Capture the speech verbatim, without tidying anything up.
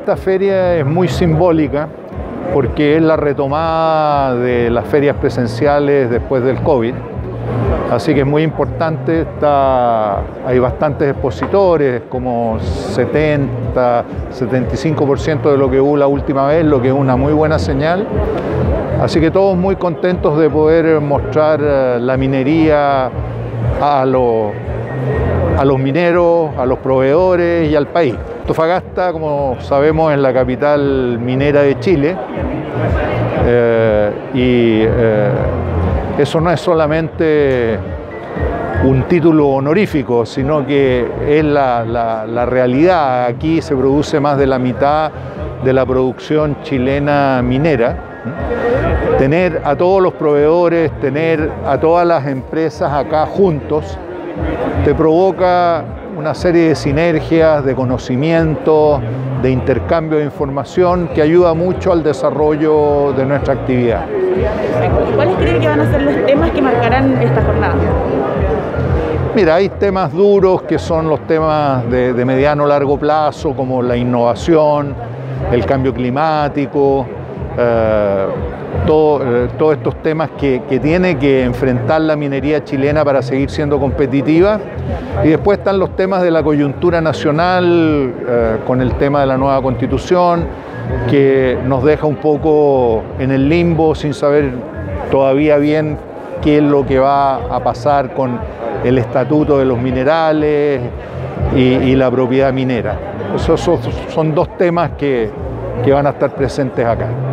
esta feria es muy simbólica porque es la retomada de las ferias presenciales después del COVID. Así que es muy importante, está, hay bastantes expositores, como setenta, setenta y cinco por ciento de lo que hubo la última vez, lo que es una muy buena señal. Así que todos muy contentos de poder mostrar la minería a los, a los mineros, a los proveedores y al país. Antofagasta, como sabemos, es la capital minera de Chile eh, y eh, eso no es solamente un título honorífico, sino que es la, la, la realidad. Aquí se produce más de la mitad de la producción chilena minera. Tener a todos los proveedores, tener a todas las empresas acá juntos, te provoca una serie de sinergias, de conocimiento, de intercambio de información que ayuda mucho al desarrollo de nuestra actividad. ¿Cuáles creen que van a ser los temas que marcarán esta jornada? Mira, hay temas duros que son los temas de, de mediano o largo plazo, como la innovación, el cambio climático, eh, todo, eh, todos estos temas que, que tiene que enfrentar la minería chilena para seguir siendo competitiva. Y después están los temas de la coyuntura nacional, eh, con el tema de la nueva Constitución, que nos deja un poco en el limbo sin saber todavía bien qué es lo que va a pasar con el estatuto de los minerales y, y la propiedad minera. Esos son, son dos temas que, que van a estar presentes acá.